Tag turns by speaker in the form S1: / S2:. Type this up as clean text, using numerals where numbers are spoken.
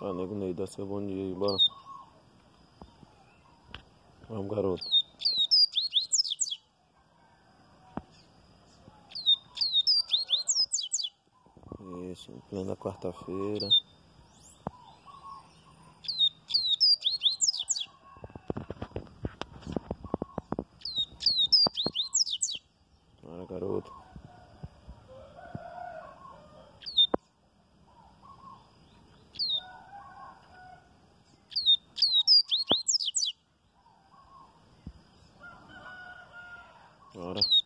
S1: Ah, nego Ney, dá seu bom dia aí, bora. Vamos, garoto. Isso, em plena quarta-feira. Bora, garoto. Bora.